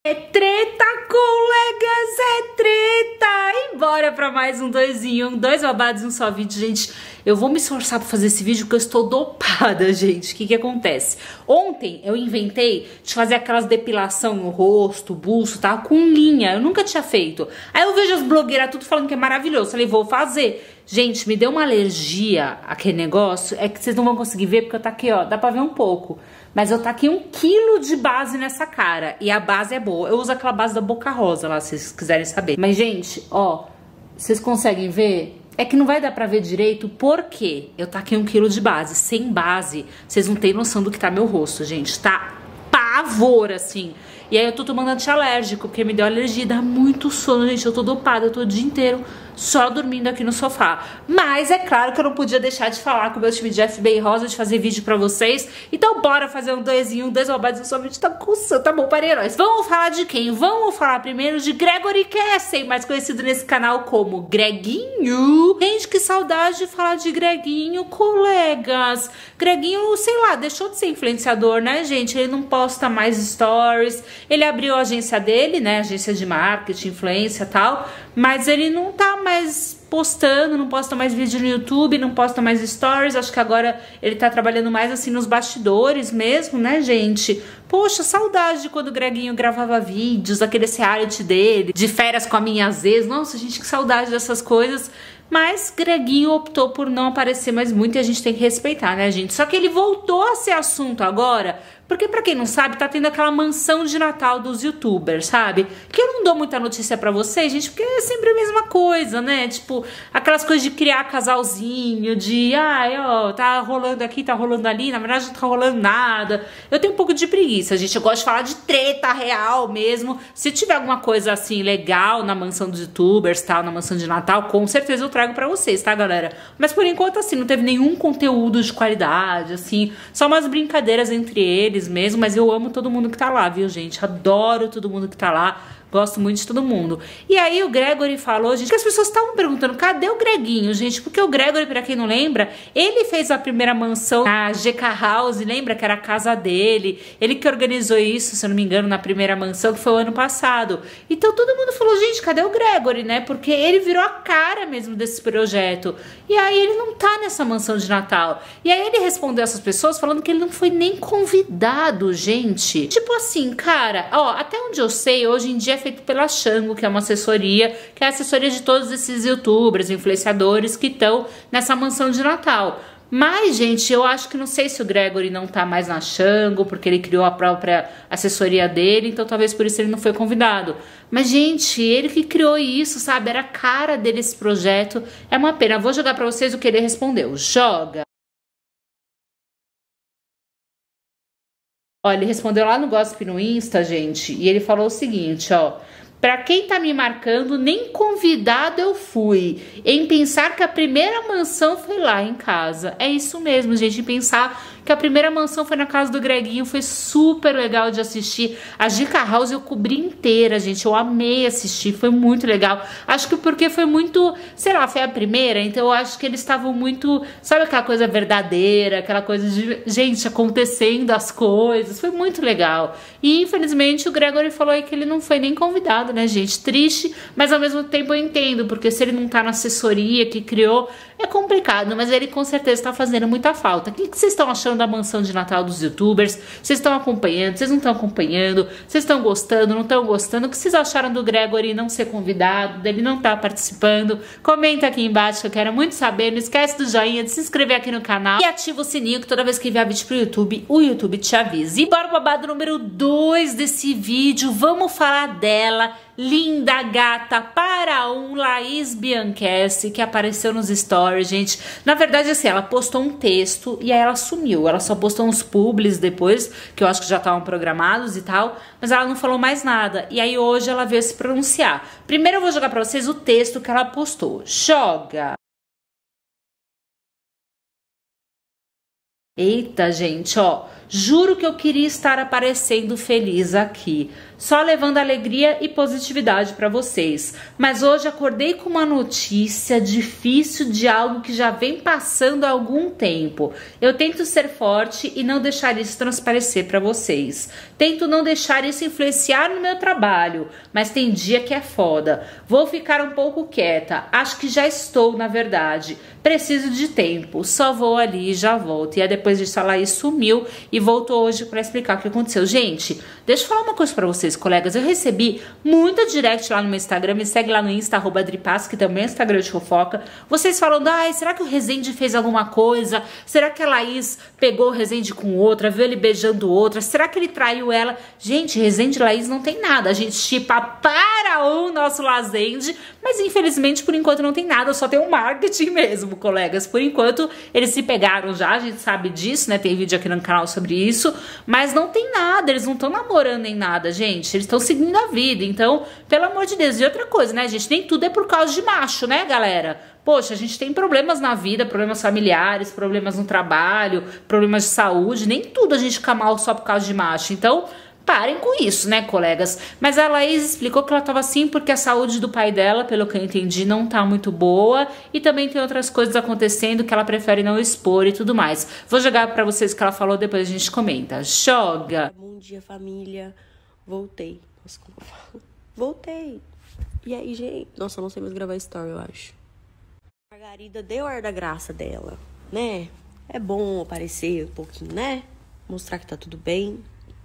É treta, colegas, é treta! E bora pra mais um 2 em 1, 2 babados em um só vídeo, gente. Eu vou me esforçar pra fazer esse vídeo porque eu estou dopada, gente. O que acontece? Ontem eu inventei de fazer aquelas depilação no rosto, busto, tá? Com linha, eu nunca tinha feito. Aí eu vejo as blogueiras tudo falando que é maravilhoso. Falei, vou fazer. Gente, me deu uma alergia aquele negócio. É que vocês não vão conseguir ver porque eu tá aqui, ó. Dá pra ver um pouco. Mas eu taquei 1 quilo de base nessa cara. E a base é boa. Eu uso aquela base da Boca Rosa lá, se vocês quiserem saber. Mas, gente, ó. Vocês conseguem ver? É que não vai dar pra ver direito porque eu taquei 1 quilo de base. Sem base, vocês não têm noção do que tá meu rosto, gente. Tá pavor, assim. E aí eu tô tomando antialérgico, porque me deu alergia. Dá muito sono, gente. Eu tô dopada, eu tô o dia inteiro só dormindo aqui no sofá. Mas é claro que eu não podia deixar de falar com o meu time de FBI Rosa, de fazer vídeo pra vocês. Então bora fazer um 2 em 1, 2 babados, o seu vídeo tá coçando, tá bom, para heróis. Vamos falar de quem? Vamos falar primeiro de Gregory Cassie, mais conhecido nesse canal como Greguinho. Gente, que saudade de falar de Greguinho, colegas. Greguinho, sei lá, deixou de ser influenciador, né, gente? Ele não posta mais stories. Ele abriu a agência dele, né, agência de marketing, influência e tal. Mas ele não tá mais postando, não posta mais vídeo no YouTube, não posta mais stories. Acho que agora ele tá trabalhando mais assim nos bastidores mesmo, né, gente? Poxa, saudade de quando o Greguinho gravava vídeos, aquele reality dele, de férias com a minha ex. Nossa, gente, que saudade dessas coisas. Mas Greguinho optou por não aparecer mais muito e a gente tem que respeitar, né, gente? Só que ele voltou a ser assunto agora, porque pra quem não sabe, tá tendo aquela mansão de Natal dos youtubers, sabe? Que eu não dou muita notícia pra vocês, gente, porque é sempre a mesma coisa, né? Tipo, aquelas coisas de criar casalzinho, de, ai, ó, tá rolando aqui, tá rolando ali, na verdade não tá rolando nada. Eu tenho um pouco de preguiça, gente, eu gosto de falar de treta real mesmo. Se tiver alguma coisa, assim, legal na mansão dos youtubers, tal, na mansão de Natal, com certeza eu trago pra vocês, tá, galera? Mas por enquanto, assim, não teve nenhum conteúdo de qualidade, assim, só umas brincadeiras entre eles mesmo, mas eu amo todo mundo que tá lá, viu, gente? Adoro todo mundo que tá lá. Gosto muito de todo mundo. E aí o Gregory falou, gente, que as pessoas estavam perguntando, cadê o Greguinho, gente? Porque o Gregory, pra quem não lembra, ele fez a primeira mansão na GK House, lembra que era a casa dele? Ele que organizou isso, se eu não me engano, na primeira mansão, que foi o ano passado. Então todo mundo falou, gente, cadê o Gregory, né? Porque ele virou a cara mesmo desse projeto. E aí ele não tá nessa mansão de Natal. E aí ele respondeu essas pessoas falando que ele não foi nem convidado, gente. Tipo assim, cara, ó, até onde eu sei, hoje em dia é feito pela Shango, que é uma assessoria, que é a assessoria de todos esses youtubers, influenciadores que estão nessa mansão de Natal. Mas, gente, eu acho que não sei se o Gregory não tá mais na Shango, porque ele criou a própria assessoria dele, então talvez por isso ele não foi convidado. Mas, gente, ele que criou isso, sabe? Era a cara dele esse projeto. É uma pena. Vou jogar pra vocês o que ele respondeu. Joga! Ó, ele respondeu lá no Gossip no Insta, gente, e ele falou o seguinte, ó. Pra quem tá me marcando, nem convidado eu fui. Em pensar que a primeira mansão foi lá em casa. É isso mesmo, gente. Em pensar que a primeira mansão foi na casa do Greguinho. Foi super legal de assistir. A GK House eu cobri inteira, gente. Eu amei assistir. Foi muito legal. Acho que porque foi muito... Sei lá, foi a primeira. Então eu acho que eles estavam muito... Sabe aquela coisa verdadeira? Aquela coisa de... Gente, acontecendo as coisas. Foi muito legal. E infelizmente o Gregory falou aí que ele não foi nem convidado, né, gente? Triste, mas ao mesmo tempo eu entendo, porque se ele não tá na assessoria que criou, é complicado, mas ele com certeza tá fazendo muita falta. O que vocês estão achando da mansão de Natal dos youtubers? Vocês estão acompanhando? Vocês não estão acompanhando? Vocês estão gostando? Não estão gostando? O que vocês acharam do Gregory não ser convidado, dele não estar participando? Comenta aqui embaixo que eu quero muito saber. Não esquece do joinha, de se inscrever aqui no canal e ativa o sininho que toda vez que enviar vídeo pro YouTube, o YouTube te avisa. E bora pro babado número 2 desse vídeo. Vamos falar dela, linda gata para um Laís Bianchessi, que apareceu nos stories, gente. Na verdade, assim, ela postou um texto e aí ela sumiu. Ela só postou uns publis depois, que eu acho que já estavam programados e tal, mas ela não falou mais nada. E aí hoje ela veio se pronunciar. Primeiro eu vou jogar pra vocês o texto que ela postou. Joga! Eita, gente, ó. Juro que eu queria estar aparecendo feliz aqui, só levando alegria e positividade para vocês. Mas hoje acordei com uma notícia difícil de algo que já vem passando há algum tempo. Eu tento ser forte e não deixar isso transparecer para vocês. Tento não deixar isso influenciar no meu trabalho, mas tem dia que é foda. Vou ficar um pouco quieta. Acho que já estou, na verdade. Preciso de tempo. Só vou ali e já volto. E aí depois disso a Laís sumiu e voltou hoje para explicar o que aconteceu. Gente, deixa eu falar uma coisa para vocês, colegas. Eu recebi muita direct lá no meu Instagram. Me segue lá no Insta, @adripaz, que também é Instagram de fofoca. Vocês falando, ai, será que o Rezende fez alguma coisa? Será que a Laís pegou o Rezende com outra? Viu ele beijando outra? Será que ele traiu ela? Gente, Rezende e Laís não tem nada. A gente chipa para o nosso Lazende, mas infelizmente por enquanto não tem nada. Só tem um marketing mesmo, colegas. Por enquanto eles se pegaram já, a gente sabe disso, né? Tem vídeo aqui no canal sobre isso, mas não tem nada, eles não estão namorando nem nada, gente. Eles estão seguindo a vida, então, pelo amor de Deus. E outra coisa, né, gente? Nem tudo é por causa de macho, né, galera? Poxa, a gente tem problemas na vida, problemas familiares, problemas no trabalho, problemas de saúde. Nem tudo a gente fica mal só por causa de macho. Então, parem com isso, né, colegas? Mas a Laís explicou que ela tava assim porque a saúde do pai dela, pelo que eu entendi, não tá muito boa. E também tem outras coisas acontecendo que ela prefere não expor e tudo mais. Vou jogar pra vocês o que ela falou, depois a gente comenta. Joga! Bom dia, família. Voltei. Nossa, como eu falo? Voltei. E aí, gente? Nossa, eu não sei mais gravar story, eu acho. A Margarida deu ar da graça dela, né? É bom aparecer um pouquinho, né? Mostrar que tá tudo bem.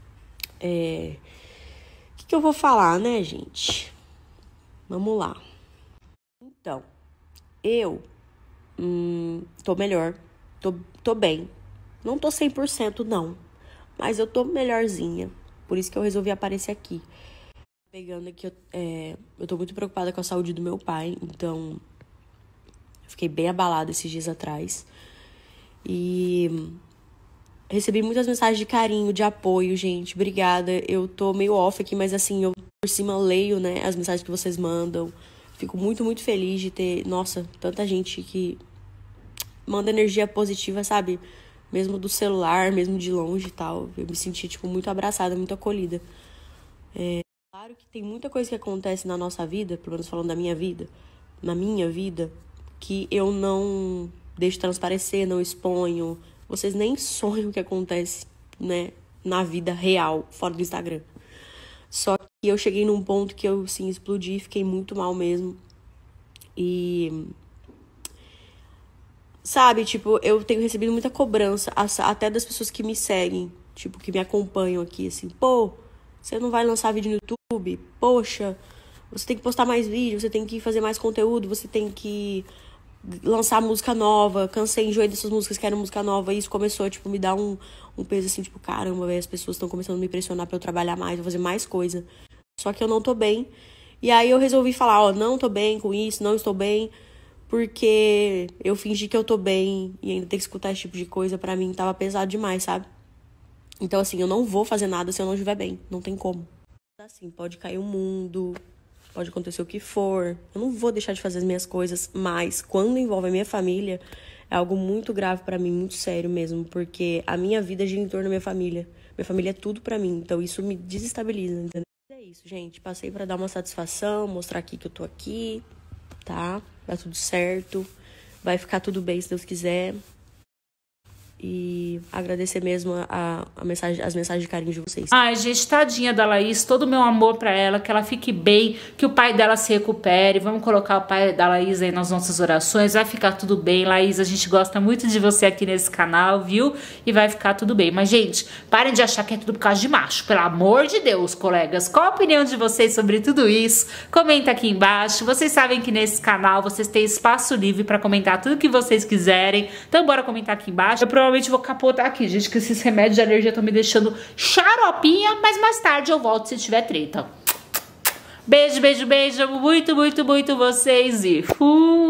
O que eu vou falar, né, gente? Vamos lá. Então, eu tô melhor. Tô bem. Não tô 100%, não. Mas eu tô melhorzinha. Por isso que eu resolvi aparecer aqui. Pegando aqui, eu tô muito preocupada com a saúde do meu pai. Então, eu fiquei bem abalada esses dias atrás. E recebi muitas mensagens de carinho, de apoio, gente. Obrigada. Eu tô meio off aqui, mas assim, eu por cima leio, né, as mensagens que vocês mandam. Fico muito, muito feliz de ter, nossa, tanta gente que manda energia positiva, sabe? Mesmo do celular, mesmo de longe e tal. Eu me senti, tipo, muito abraçada, muito acolhida. Claro que tem muita coisa que acontece na nossa vida, pelo menos falando da minha vida, na minha vida, que eu não deixo transparecer, não exponho. Vocês nem sonham o que acontece, né, na vida real, fora do Instagram. Só que eu cheguei num ponto que eu, sim, explodi, fiquei muito mal mesmo. E, sabe, tipo, eu tenho recebido muita cobrança, até das pessoas que me seguem, tipo, que me acompanham aqui, assim. Pô, você não vai lançar vídeo no YouTube? Poxa, você tem que postar mais vídeo, você tem que fazer mais conteúdo, você tem que lançar música nova, cansei, enjoei dessas músicas, quero música nova. E isso começou, tipo, me dar um peso assim, tipo, caramba, véio, as pessoas estão começando a me pressionar pra eu trabalhar mais, vou fazer mais coisa. Só que eu não tô bem. E aí eu resolvi falar, ó, não tô bem com isso, não estou bem, porque eu fingi que eu tô bem e ainda ter que escutar esse tipo de coisa, pra mim tava pesado demais, sabe? Então, assim, eu não vou fazer nada se eu não estiver bem, não tem como. Assim, pode cair o mundo, pode acontecer o que for, eu não vou deixar de fazer as minhas coisas, mas quando envolve a minha família, é algo muito grave pra mim, muito sério mesmo, porque a minha vida gira em torno da minha família é tudo pra mim, então isso me desestabiliza, entendeu? É isso, gente, passei pra dar uma satisfação, mostrar aqui que eu tô aqui, tá? Vai tudo certo, vai ficar tudo bem se Deus quiser. E agradecer mesmo as mensagens de carinho de vocês. Ai, gente, tadinha da Laís, todo o meu amor pra ela, que ela fique bem, que o pai dela se recupere. Vamos colocar o pai da Laís aí nas nossas orações, vai ficar tudo bem. Laís, a gente gosta muito de você aqui nesse canal, viu? E vai ficar tudo bem. Mas, gente, parem de achar que é tudo por causa de macho, pelo amor de Deus, colegas. Qual a opinião de vocês sobre tudo isso? Comenta aqui embaixo. Vocês sabem que nesse canal vocês têm espaço livre pra comentar tudo que vocês quiserem. Então, bora comentar aqui embaixo. Eu provavelmente vou capotar aqui, gente, que esses remédios de alergia estão me deixando xaropinha, mas mais tarde eu volto se tiver treta. Beijo, beijo, beijo. Amo muito, muito, muito vocês e fui!